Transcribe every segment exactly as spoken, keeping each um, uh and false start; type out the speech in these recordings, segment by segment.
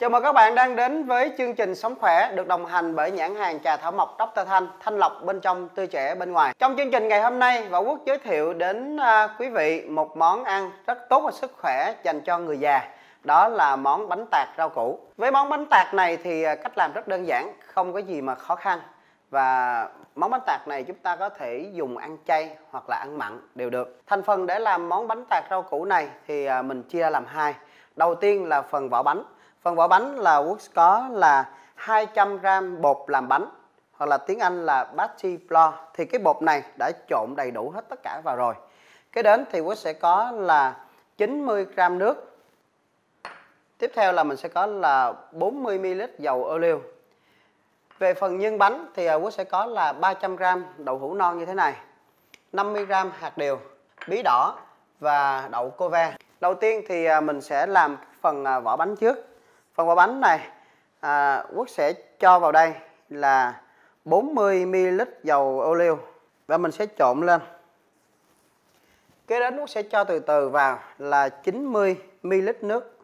Chào mừng các bạn đang đến với chương trình Sống Khỏe được đồng hành bởi nhãn hàng trà thảo mộc Doctor Thanh, thanh lọc bên trong, tươi trẻ bên ngoài. Trong chương trình ngày hôm nay, Võ Quốc giới thiệu đến à, quý vị một món ăn rất tốt cho sức khỏe dành cho người già. Đó là món bánh tạt rau củ. Với món bánh tạt này thì cách làm rất đơn giản, không có gì mà khó khăn. Và món bánh tạt này chúng ta có thể dùng ăn chay hoặc là ăn mặn đều được. Thành phần để làm món bánh tạt rau củ này thì à, mình chia ra làm hai. Đầu tiên là phần vỏ bánh. Phần vỏ bánh là Quốc có là hai trăm gam bột làm bánh, hoặc là tiếng Anh là batty flour. Thì cái bột này đã trộn đầy đủ hết tất cả vào rồi. Kế đến thì Quốc sẽ có là chín mươi gam nước. Tiếp theo là mình sẽ có là bốn mươi mi li lít dầu ô liu. Về phần nhân bánh thì Quốc sẽ có là ba trăm gam đậu hũ non như thế này, năm mươi gam hạt điều, bí đỏ và đậu cô ve. Đầu tiên thì mình sẽ làm phần vỏ bánh trước. Phần vỏ bánh này à, Quốc sẽ cho vào đây là bốn mươi mi li lít dầu ô liu và mình sẽ trộn lên. Kế đến Quốc sẽ cho từ từ vào là chín mươi mi li lít nước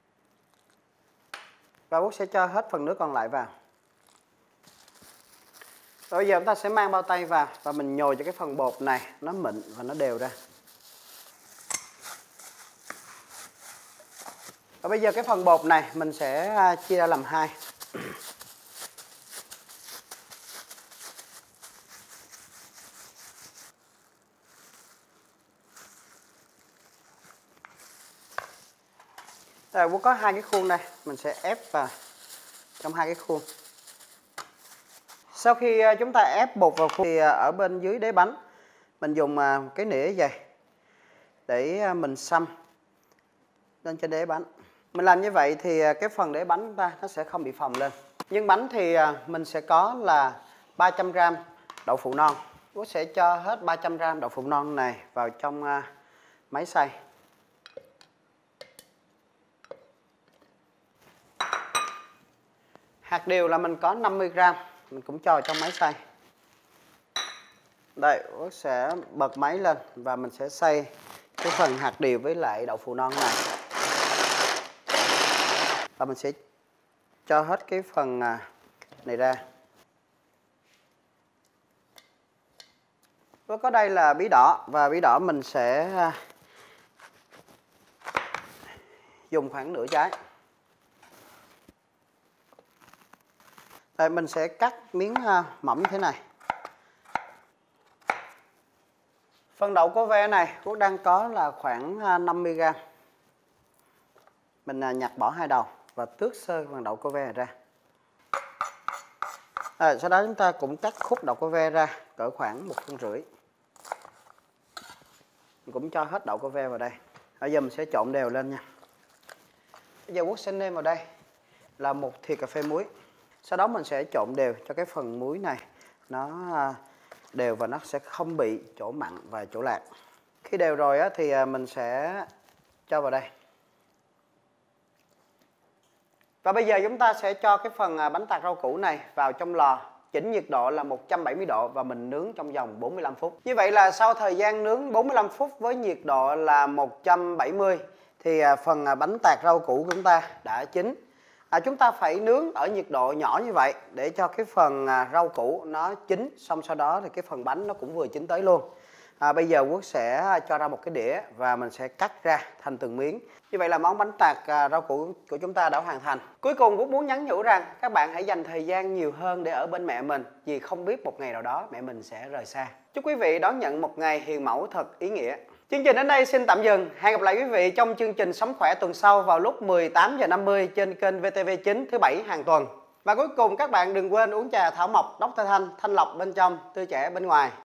và Quốc sẽ cho hết phần nước còn lại vào. Rồi bây giờ chúng ta sẽ mang bao tay vào và mình nhồi cho cái phần bột này nó mịn và nó đều ra. Và bây giờ cái phần bột này mình sẽ chia ra làm hai. Rồi có hai cái khuôn đây, mình sẽ ép vào trong hai cái khuôn. Sau khi chúng ta ép bột vào khuôn thì ở bên dưới đáy bánh mình dùng cái nĩa dày để mình xăm lên trên đáy bánh. Mình làm như vậy thì cái phần đáy bánh chúng ta nó sẽ không bị phồng lên. Nhưng bánh thì mình sẽ có là ba trăm gam đậu phụ non. Tôi sẽ cho hết ba trăm gam đậu phụ non này vào trong máy xay. Hạt điều là mình có năm mươi gam, mình cũng cho vào trong máy xay. Đây, tôi sẽ bật máy lên và mình sẽ xay cái phần hạt điều với lại đậu phụ non này. Và mình sẽ cho hết cái phần này ra. Có đây là bí đỏ và bí đỏ mình sẽ dùng khoảng nửa trái. Đây mình sẽ cắt miếng mỏng như thế này. Phần đậu cô ve này Quốc đang có là khoảng năm mươi gam. Mình nhặt bỏ hai đầu và tước sơ phần đậu cô ve ra. À, sau đó chúng ta cũng cắt khúc đậu cô ve ra cỡ khoảng một phân rưỡi. Mình cũng cho hết đậu cô ve vào đây. Bây giờ mình sẽ trộn đều lên nha. Bây giờ Quốc sẽ nêm vào đây là một thìa cà phê muối. Sau đó mình sẽ trộn đều cho cái phần muối này nó đều và nó sẽ không bị chỗ mặn và chỗ lạc. Khi đều rồi á, thì mình sẽ cho vào đây. Và bây giờ chúng ta sẽ cho cái phần bánh tạt rau củ này vào trong lò, chỉnh nhiệt độ là một trăm bảy mươi độ và mình nướng trong vòng bốn mươi lăm phút. Như vậy là sau thời gian nướng bốn mươi lăm phút với nhiệt độ là một trăm bảy mươi thì phần bánh tạt rau củ của chúng ta đã chín. À, chúng ta phải nướng ở nhiệt độ nhỏ như vậy để cho cái phần rau củ nó chín, xong sau đó thì cái phần bánh nó cũng vừa chín tới luôn. À, bây giờ Quốc sẽ cho ra một cái đĩa và mình sẽ cắt ra thành từng miếng. Như vậy là món bánh tạt rau củ của chúng ta đã hoàn thành. Cuối cùng Quốc muốn nhắn nhủ rằng các bạn hãy dành thời gian nhiều hơn để ở bên mẹ mình, vì không biết một ngày nào đó mẹ mình sẽ rời xa. Chúc quý vị đón nhận một ngày hiền mẫu thật ý nghĩa. Chương trình đến đây xin tạm dừng. Hẹn gặp lại quý vị trong chương trình Sống Khỏe tuần sau vào lúc mười tám giờ năm mươi trên kênh vê tê vê chín thứ bảy hàng tuần. Và cuối cùng các bạn đừng quên uống trà thảo mộc Doctor Thanh, thanh lọc bên trong, tươi trẻ bên ngoài.